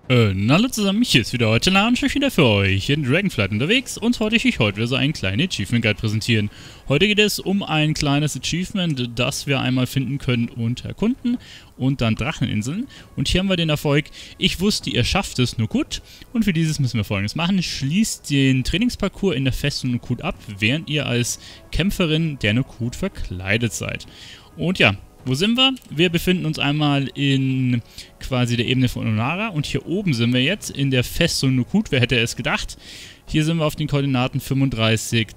Hallo zusammen, hier ist wieder heute und ich bin wieder für euch in Dragonflight unterwegs und wollte ich euch heute wieder so einen kleinen Achievement Guide präsentieren. Heute geht es um ein kleines Achievement, das wir einmal finden können und erkunden und dann Dracheninseln. Und hier haben wir den Erfolg, ich wusste, ihr schafft es nur gut und für dieses müssen wir Folgendes machen. Schließt den Trainingsparcours in der Festung Nukut ab, während ihr als Kämpferin der Nukut verkleidet seid. Und ja, wo sind wir? Wir befinden uns einmal in quasi der Ebene von Onara und hier oben sind wir jetzt in der Festung Nukut. Wer hätte es gedacht? Hier sind wir auf den Koordinaten 35,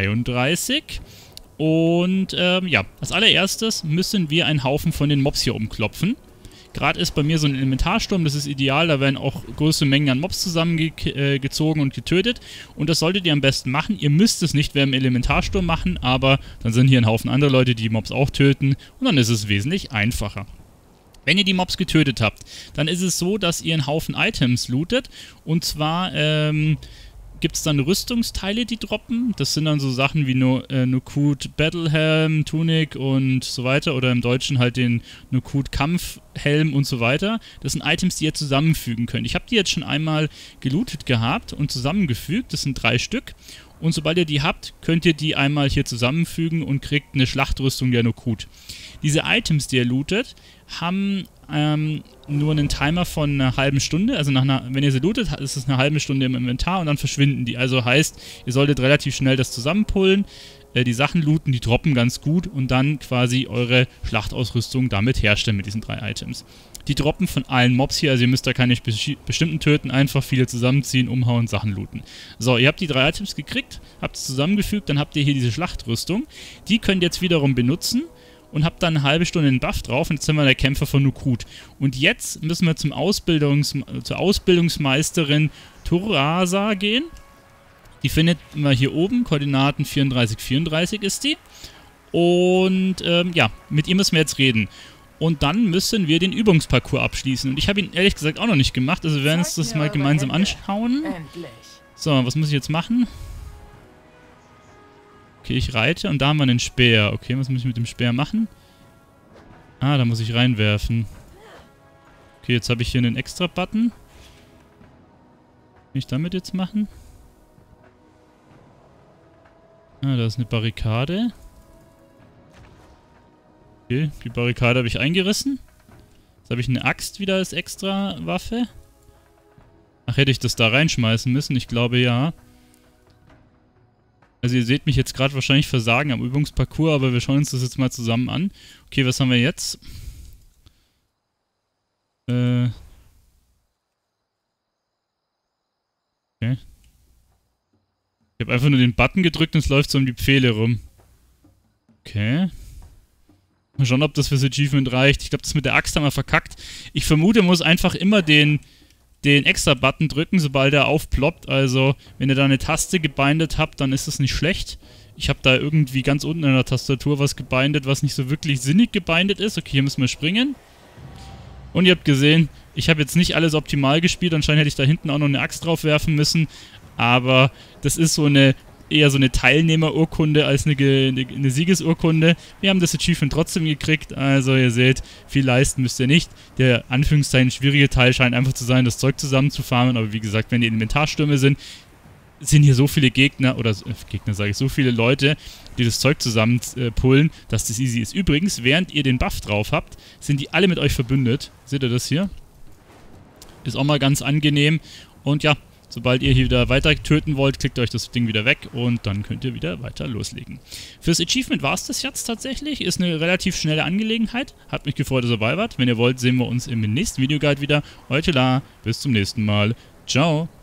32 und ja, als allererstes müssen wir einen Haufen von den Mobs hier umklopfen. Gerade ist bei mir so ein Elementarsturm, das ist ideal, da werden auch große Mengen an Mobs zusammengezogen und getötet. Und das solltet ihr am besten machen. Ihr müsst es nicht während dem Elementarsturm machen, aber dann sind hier ein Haufen andere Leute, die Mobs auch töten und dann ist es wesentlich einfacher. Wenn ihr die Mobs getötet habt, dann ist es so, dass ihr einen Haufen Items lootet und zwar gibt es dann Rüstungsteile, die droppen. Das sind dann so Sachen wie Nukut Battlehelm, Tunik und so weiter. Oder im Deutschen halt den Nukut Kampfhelm und so weiter. Das sind Items, die ihr zusammenfügen könnt. Ich habe die jetzt schon einmal gelootet gehabt und zusammengefügt. Das sind 3 Stück. Und sobald ihr die habt, könnt ihr die einmal hier zusammenfügen und kriegt eine Schlachtrüstung der Nukut. Diese Items, die ihr lootet, haben nur einen Timer von einer halben Stunde. Also wenn ihr sie lootet, ist es eine halbe Stunde im Inventar und dann verschwinden die. Also heißt, ihr solltet relativ schnell das zusammenpullen, die Sachen looten, die droppen ganz gut und dann quasi eure Schlachtausrüstung damit herstellen mit diesen 3 Items. Die droppen von allen Mobs hier, also ihr müsst da keine bestimmten töten, einfach viele zusammenziehen, umhauen, Sachen looten. So, ihr habt die 3 Items gekriegt, habt es zusammengefügt, dann habt ihr hier diese Schlachtrüstung. Die könnt ihr jetzt wiederum benutzen und habt dann eine halbe Stunde einen Buff drauf und jetzt sind wir der Kämpfer von Nukut. Und jetzt müssen wir zur Ausbildungsmeisterin Turasa gehen. Die findet man hier oben, Koordinaten 34, 34 ist die. Und ja, mit ihr müssen wir jetzt reden. Und dann müssen wir den Übungsparcours abschließen. Und ich habe ihn ehrlich gesagt auch noch nicht gemacht, also wir werden uns das mal gemeinsam anschauen. So, was muss ich jetzt machen? Okay, ich reite und da haben wir einen Speer. Okay, was muss ich mit dem Speer machen? Ah, da muss ich reinwerfen. Okay, jetzt habe ich hier einen Extra-Button. Kann ich damit jetzt machen? Ah, da ist eine Barrikade. Okay, die Barrikade habe ich eingerissen. Jetzt habe ich eine Axt wieder als Extra-Waffe. Ach, hätte ich das da reinschmeißen müssen? Ich glaube, ja. Also ihr seht mich jetzt gerade wahrscheinlich versagen am Übungsparcours, aber wir schauen uns das jetzt mal zusammen an. Okay, was haben wir jetzt? Okay. Ich habe einfach nur den Button gedrückt und es läuft so um die Pfähle rum. Okay. Mal schauen, ob das fürs Achievement reicht. Ich glaube, das mit der Axt haben wir verkackt. Ich vermute, man muss einfach immer den Extra-Button drücken, sobald er aufploppt. Also, wenn ihr da eine Taste gebindet habt, dann ist das nicht schlecht. Ich habe da irgendwie ganz unten in der Tastatur was gebindet, was nicht so wirklich sinnig gebindet ist. Okay, hier müssen wir springen. Und ihr habt gesehen, ich habe jetzt nicht alles optimal gespielt. Anscheinend hätte ich da hinten auch noch eine Axt drauf werfen müssen. Aber das ist so eher so eine Teilnehmerurkunde als eine Siegesurkunde. Wir haben das Achievement trotzdem gekriegt, also ihr seht, viel leisten müsst ihr nicht. Der Anführungszeichen schwierige Teil scheint einfach zu sein, das Zeug zusammenzufarmen, aber wie gesagt, wenn die Inventarstürme sind hier so viele Gegner, oder Gegner sage ich, so viele Leute, die das Zeug zusammenpullen, dass das easy ist. Übrigens, während ihr den Buff drauf habt, sind die alle mit euch verbündet. Seht ihr das hier? Ist auch mal ganz angenehm und ja, sobald ihr hier wieder weiter töten wollt, klickt euch das Ding wieder weg und dann könnt ihr wieder weiter loslegen. Fürs Achievement war es das jetzt tatsächlich. Ist eine relativ schnelle Angelegenheit. Hat mich gefreut, dass ihr dabei wart. Wenn ihr wollt, sehen wir uns im nächsten Videoguide wieder. Heute la, bis zum nächsten Mal. Ciao.